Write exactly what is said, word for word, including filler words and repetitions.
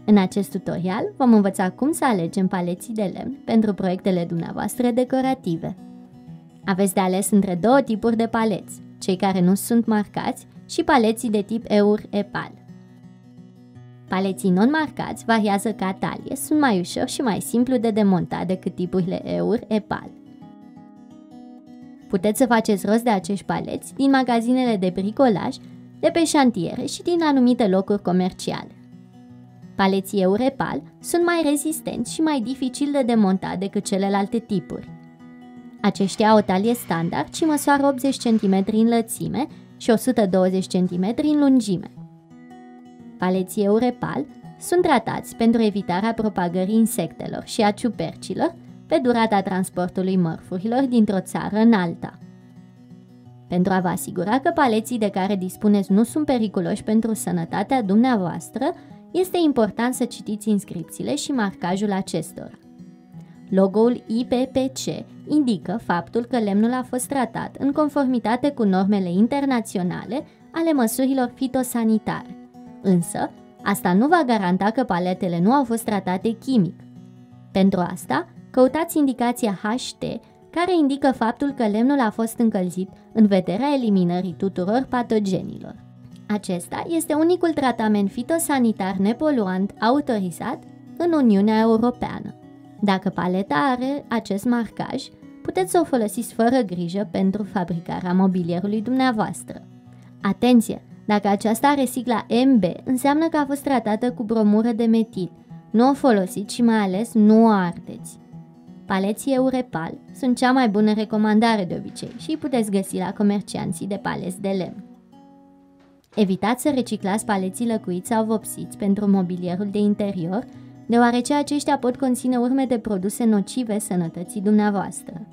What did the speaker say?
În acest tutorial vom învăța cum să alegem paleții de lemn pentru proiectele dumneavoastră decorative. Aveți de ales între două tipuri de paleți, cei care nu sunt marcați și paleții de tip Eur-Epal. Paleții non-marcați variază ca talie, sunt mai ușor și mai simplu de demontat decât tipurile Eur-Epal. Puteți să faceți rost de acești paleți din magazinele de bricolaj, de pe șantiere și din anumite locuri comerciale. Paleții Eur-Epal sunt mai rezistenți și mai dificil de demontat decât celelalte tipuri. Aceștia au o talie standard și măsoară optzeci de centimetri în lățime și o sută douăzeci de centimetri în lungime. Paleții Eur-Epal sunt tratați pentru evitarea propagării insectelor și a ciupercilor pe durata transportului mărfurilor dintr-o țară în alta. Pentru a vă asigura că paleții de care dispuneți nu sunt periculoși pentru sănătatea dumneavoastră, este important să citiți inscripțiile și marcajul acestora. Logo-ul I P P C indică faptul că lemnul a fost tratat în conformitate cu normele internaționale ale măsurilor fitosanitare. Însă, asta nu va garanta că paletele nu au fost tratate chimic. Pentru asta, căutați indicația H T, care indică faptul că lemnul a fost încălzit în vederea eliminării tuturor patogenilor. Acesta este unicul tratament fitosanitar nepoluant autorizat în Uniunea Europeană. Dacă paleta are acest marcaj, puteți să o folosiți fără grijă pentru fabricarea mobilierului dumneavoastră. Atenție! Dacă aceasta are sigla M B, înseamnă că a fost tratată cu bromură de metil. Nu o folosiți și mai ales nu o ardeți. Paleții Eur-Epal sunt cea mai bună recomandare de obicei și îi puteți găsi la comercianții de paleți de lemn. Evitați să reciclați paleții lăcuiți sau vopsiți pentru mobilierul de interior, deoarece aceștia pot conține urme de produse nocive sănătății dumneavoastră.